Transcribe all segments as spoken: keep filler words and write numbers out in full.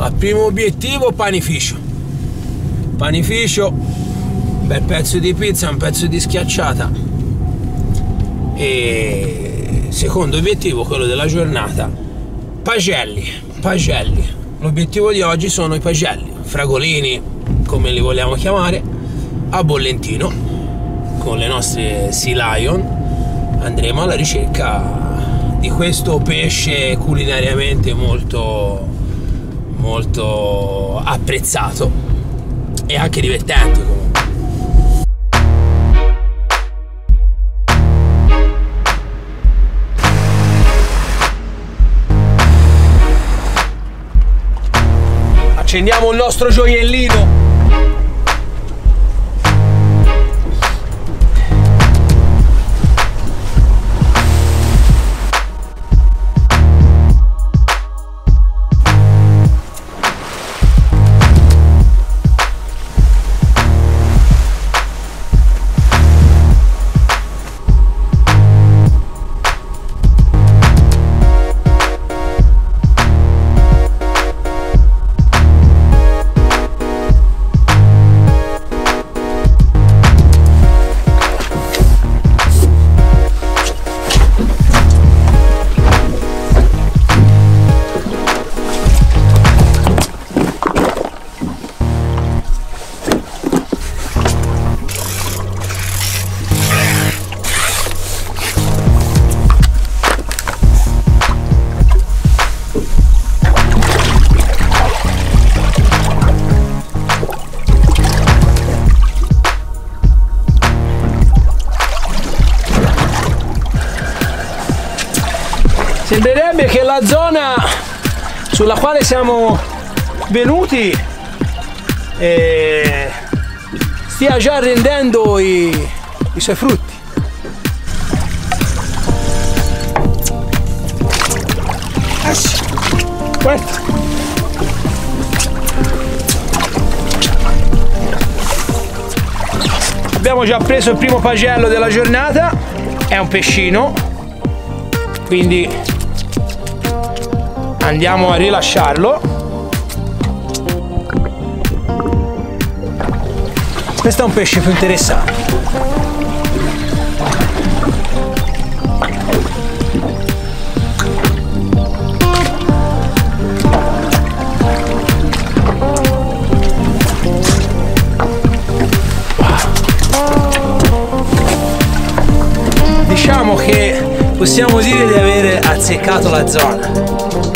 Allora, primo obiettivo, panificio. Panificio, bel pezzo di pizza, un pezzo di schiacciata. E secondo obiettivo, quello della giornata, pagelli, pagelli. L'obiettivo di oggi sono i pagelli, fragolini, come li vogliamo chiamare, a Bollentino. Con le nostre Sea Lion andremo alla ricerca di questo pesce culinariamente molto, molto apprezzato e anche divertente comunque. Accendiamo il nostro gioiellino. Sembrerebbe che la zona sulla quale siamo venuti eh, stia già rendendo i, i suoi frutti. Ah, sì. Guarda. Abbiamo già preso il primo pagello della giornata, è un pescino, quindi andiamo a rilasciarlo. Questo è un pesce più interessante. Diciamo che possiamo dire di aver azzeccato la zona.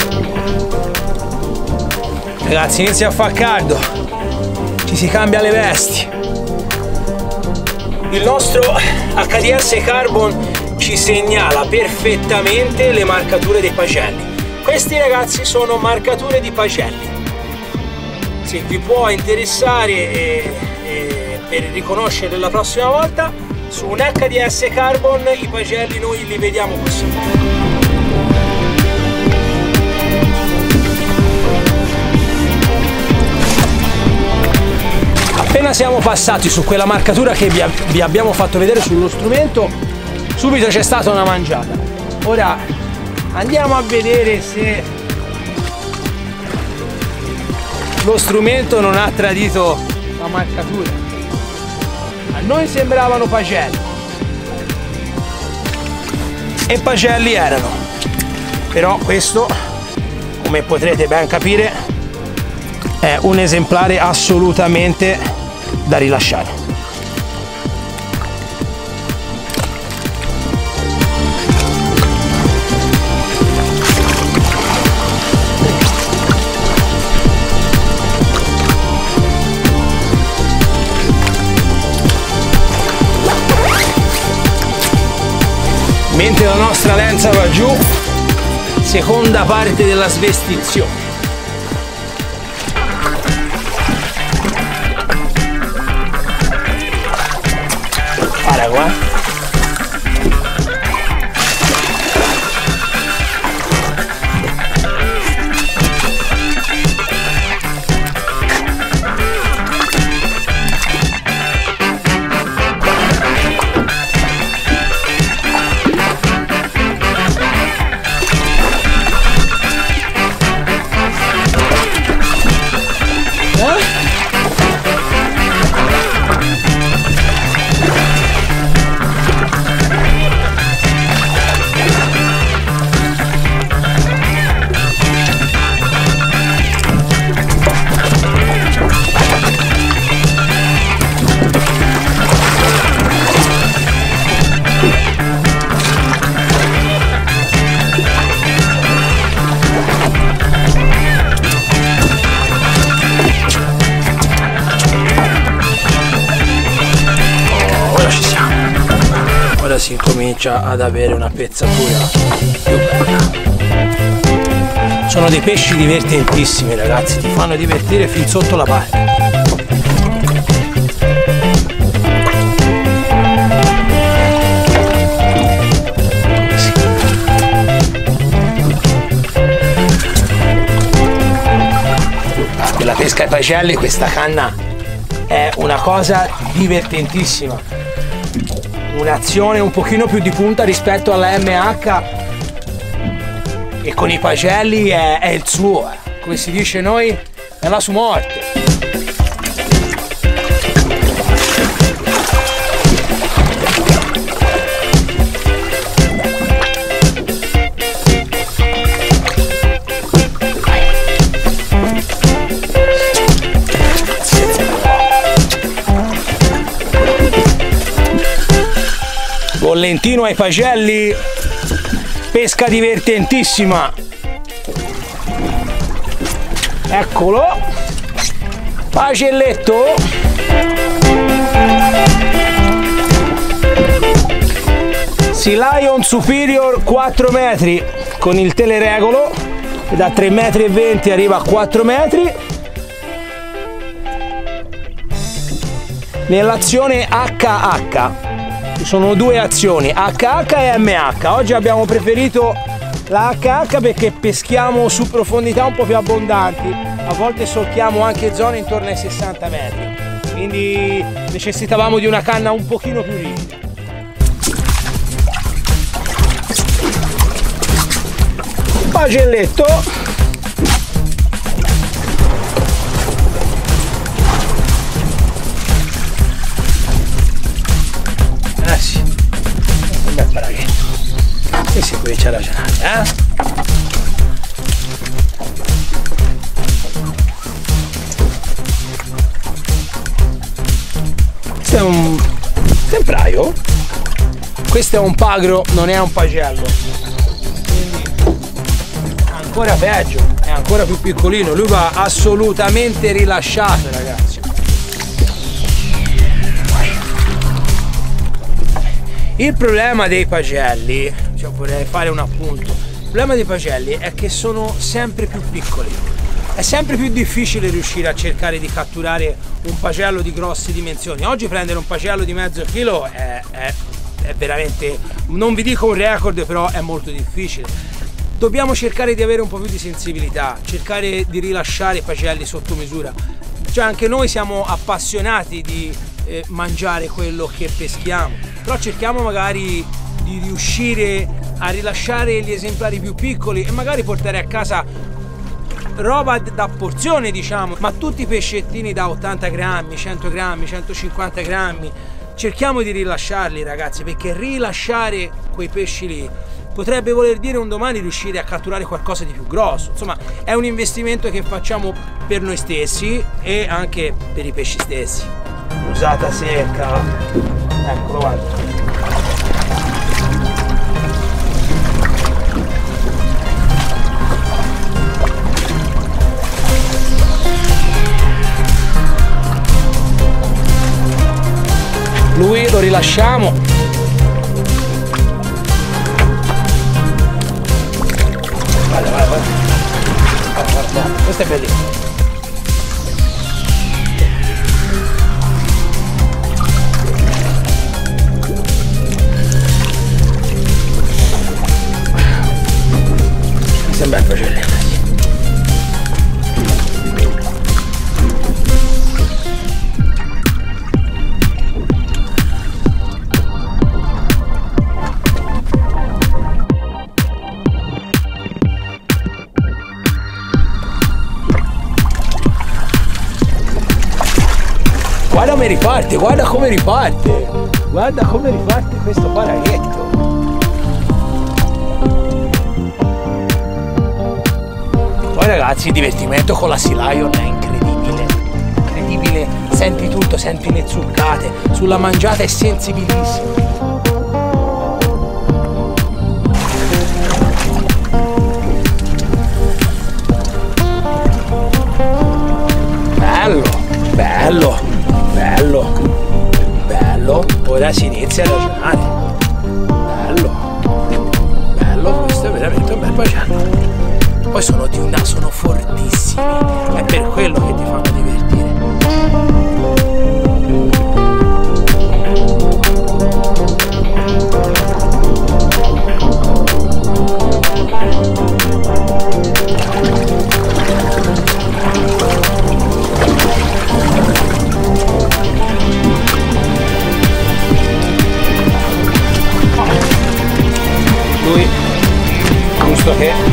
Ragazzi, inizia a far caldo, ci si cambia le vesti. Il nostro H D S Carbon ci segnala perfettamente le marcature dei pagelli. Questi, ragazzi, sono marcature di pagelli. Se vi può interessare e, e per riconoscerle la prossima volta, su un H D S Carbon i pagelli noi li vediamo così. Appena siamo passati su quella marcatura che vi, vi abbiamo fatto vedere sullo strumento, subito c'è stata una mangiata. Ora andiamo a vedere se lo strumento non ha tradito la marcatura. A noi sembravano pagelli e pagelli erano, però questo, come potrete ben capire, è un esemplare assolutamente da rilasciare. Mentre la nostra lenza va giù, seconda parte della svestizione. Guarda qua. si incomincia ad avere una pezzatura più bella. Sono dei pesci divertentissimi, ragazzi, ti fanno divertire fin sotto la pelle. Per la pesca ai pagelli questa canna è una cosa divertentissima, un'azione un pochino più di punta rispetto alla M H, e con i pagelli è, è il suo, eh. Come si dice noi, è la sua morte. Bollentino ai pagelli, pesca divertentissima. Eccolo, pagelletto. Sea Lion Superior quattro metri con il teleregolo, da tre metri e venti arriva a quattro metri. Nell'azione H H. Ci sono due azioni, H H e M H. Oggi abbiamo preferito la H H perché peschiamo su profondità un po' più abbondanti, a volte solchiamo anche zone intorno ai sessanta metri, quindi necessitavamo di una canna un pochino più ripida. Pagelletto. Eh sì, un bel paraghetto. E si comincia a ragionare, eh? Questo è un tempraio. Questo è un pagro, non è un pagello. Quindi ancora peggio, è ancora più piccolino. Lui va assolutamente rilasciato, ragazzi. Il problema dei pagelli, cioè vorrei fare un appunto, il problema dei pagelli è che sono sempre più piccoli, è sempre più difficile riuscire a cercare di catturare un pagello di grosse dimensioni. Oggi prendere un pagello di mezzo chilo è, è, è veramente, non vi dico un record, però è molto difficile. Dobbiamo cercare di avere un po' più di sensibilità, cercare di rilasciare i pagelli sotto misura. Cioè anche noi siamo appassionati di eh, mangiare quello che peschiamo, però cerchiamo magari di riuscire a rilasciare gli esemplari più piccoli e magari portare a casa roba da porzione, diciamo, ma tutti i pescettini da ottanta grammi, cento grammi, centocinquanta grammi, cerchiamo di rilasciarli, ragazzi, perché rilasciare quei pesci lì potrebbe voler dire un domani riuscire a catturare qualcosa di più grosso. Insomma, è un investimento che facciamo per noi stessi e anche per i pesci stessi. Usata secca, eccolo, guarda. Lui lo rilasciamo. Guarda, guarda, guarda. Guarda, guarda. Questo è bellissimo. Questo è un bel pagello. Guarda come riparte, guarda come riparte, guarda come riparte questo paraghetto. Poi ragazzi, il divertimento con la Sea Lion è incredibile, incredibile, senti tutto, senti le zuccate, sulla mangiata è sensibilissimo. Bello, bello. Bello, bello, ora si inizia a ragionare. sono di una, sono fortissimi, è per quello che ti fanno divertire. Lui, giusto che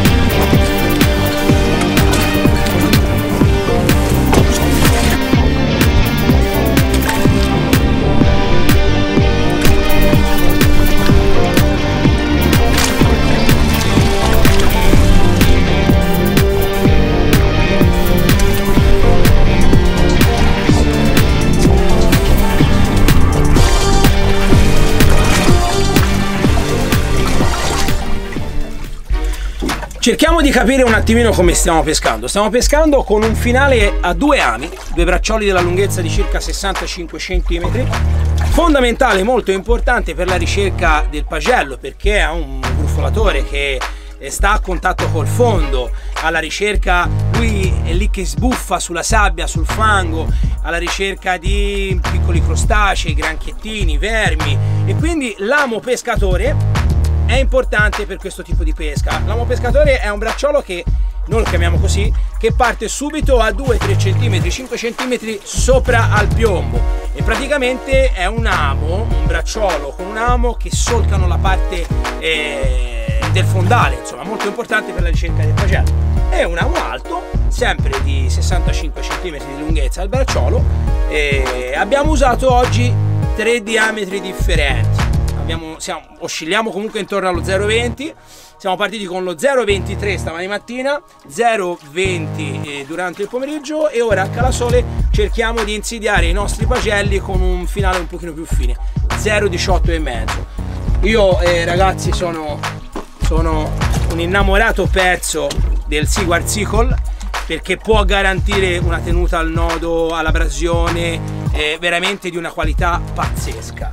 cerchiamo di capire un attimino come stiamo pescando. Stiamo pescando con un finale a due ami, due braccioli della lunghezza di circa sessantacinque centimetri, fondamentale, molto importante per la ricerca del pagello, perché è un gruffolatore che sta a contatto col fondo, alla ricerca, lui è lì che sbuffa sulla sabbia, sul fango, alla ricerca di piccoli crostacei, granchiettini, vermi, e quindi l'amo pescatore è importante per questo tipo di pesca. L'amo pescatore è un bracciolo che, noi lo chiamiamo così, che parte subito a due tre centimetri, cinque centimetri sopra al piombo, e praticamente è un amo, un bracciolo con un amo che solcano la parte eh, del fondale, insomma molto importante per la ricerca del pagello. È un amo alto, sempre di sessantacinque centimetri di lunghezza il bracciolo, e abbiamo usato oggi tre diametri differenti. Abbiamo, siamo, oscilliamo comunque intorno allo zero virgola venti, siamo partiti con lo zero virgola ventitré stamani mattina, zero virgola venti eh, durante il pomeriggio, e ora a Calasole cerchiamo di insidiare i nostri pagelli con un finale un pochino più fine, zero virgola diciotto e mezzo. Io eh, ragazzi sono, sono un innamorato pezzo del Seaguar Sickle, perché può garantire una tenuta al nodo, all'abrasione, eh, veramente di una qualità pazzesca.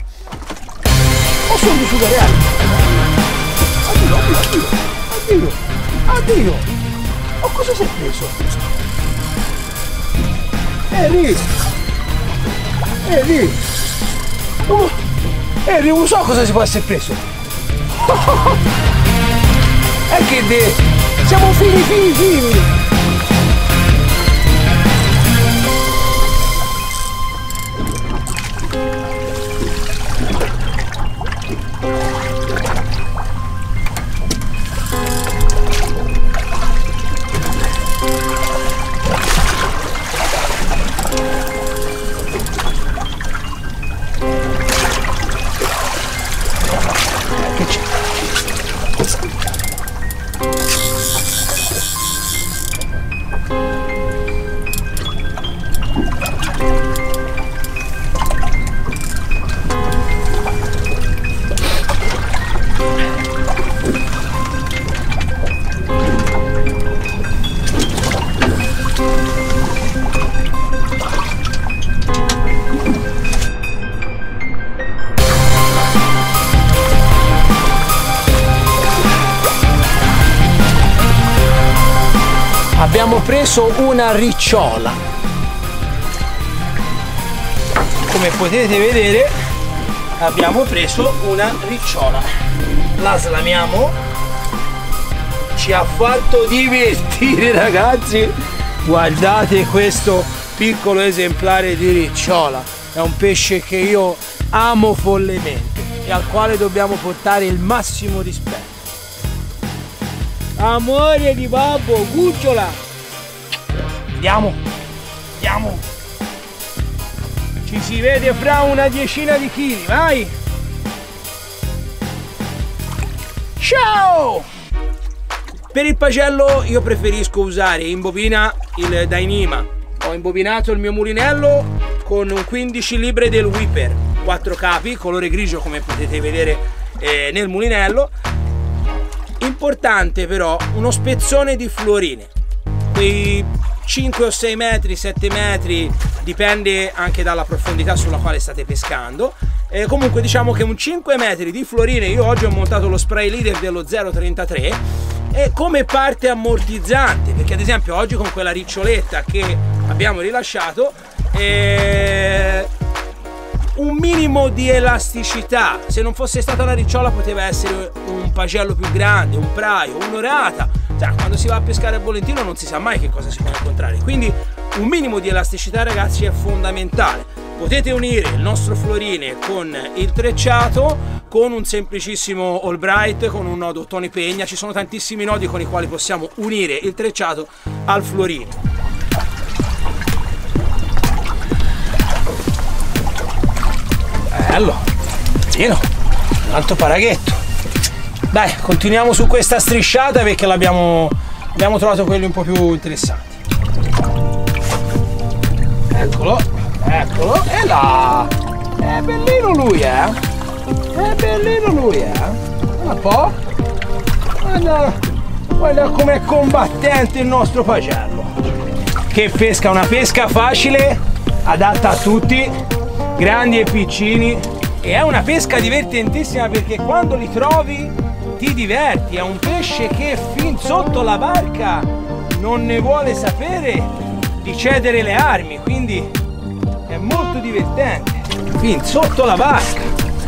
Oh, sono di sudare reale. Addio, addio, addio, addio, addio. Oh, cosa si è preso? Eri, Eri, oh, Eri, non so cosa si può essere preso. È che de... siamo fini, fini, fini. Abbiamo preso una ricciola, come potete vedere abbiamo preso una ricciola, la slamiamo, ci ha fatto divertire ragazzi, guardate questo piccolo esemplare di ricciola, è un pesce che io amo follemente e al quale dobbiamo portare il massimo rispetto. Amore di babbo, cucciola! Andiamo, andiamo! Ci si vede fra una decina di chili, vai! Ciao! Per il pagello io preferisco usare in bobina il Dyneema. Ho imbobinato il mio mulinello con un quindici libre del Whipper, quattro capi, colore grigio come potete vedere eh, nel mulinello. Importante però uno spezzone di fluorine, quei cinque o sei metri, sette metri, dipende anche dalla profondità sulla quale state pescando. Eh, comunque diciamo che un cinque metri di fluorine, io oggi ho montato lo spray leader dello zero virgola trentatré e come parte ammortizzante, perché ad esempio oggi con quella riccioletta che abbiamo rilasciato eh, un minimo di elasticità, se non fosse stata una ricciola poteva essere un pagello più grande, un praio, un'orata, cioè, quando si va a pescare a Bollentino non si sa mai che cosa si può incontrare, quindi un minimo di elasticità ragazzi è fondamentale. Potete unire il nostro fluorine con il trecciato, con un semplicissimo Albright, con un nodo Tony Pegna, ci sono tantissimi nodi con i quali possiamo unire il trecciato al fluorine. Bello, pieno, tanto paraghetto. Dai, continuiamo su questa strisciata perché l'abbiamo abbiamo trovato quelli un po' più interessanti. Eccolo, eccolo, e là! È bellino lui, eh! È bellino lui, eh! Un po'! Guarda, guarda com'è combattente il nostro pagello! Che pesca, una pesca facile, adatta a tutti, grandi e piccini, e è una pesca divertentissima perché quando li trovi ti diverti, è un pesce che fin sotto la barca non ne vuole sapere di cedere le armi, quindi è molto divertente, fin sotto la barca.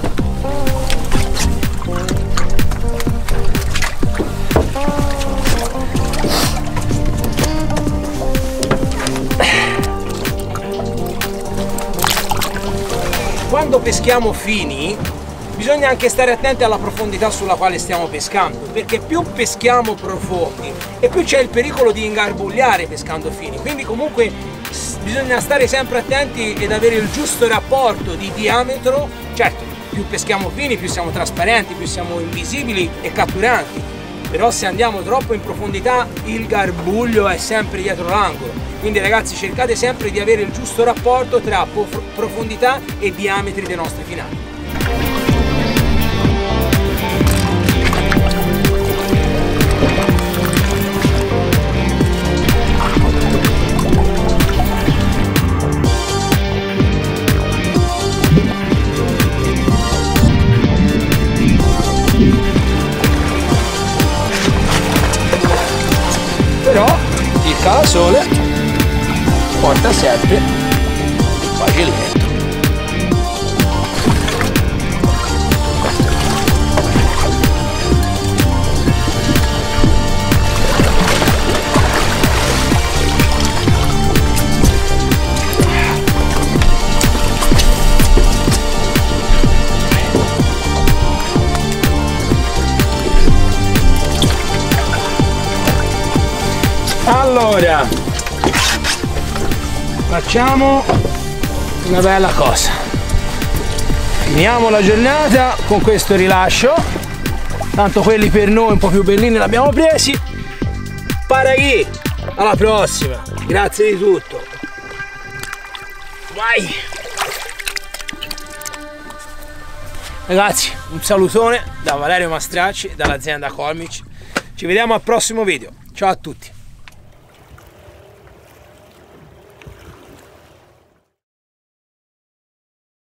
Quando peschiamo fini bisogna anche stare attenti alla profondità sulla quale stiamo pescando, perché più peschiamo profondi e più c'è il pericolo di ingarbugliare pescando fini, quindi comunque bisogna stare sempre attenti ed avere il giusto rapporto di diametro. Certo, più peschiamo fini più siamo trasparenti, più siamo invisibili e catturanti, però se andiamo troppo in profondità il garbuglio è sempre dietro l'angolo, quindi ragazzi cercate sempre di avere il giusto rapporto tra profondità e diametri dei nostri finali. Però il calasole porta sempre il pagelletto. Allora, facciamo una bella cosa, finiamo la giornata con questo rilascio, tanto quelli per noi un po' più bellini li abbiamo presi. Paraghi, alla prossima, grazie di tutto, vai ragazzi, un salutone da Valerio Mastracci, dall'azienda Colmic, ci vediamo al prossimo video, ciao a tutti.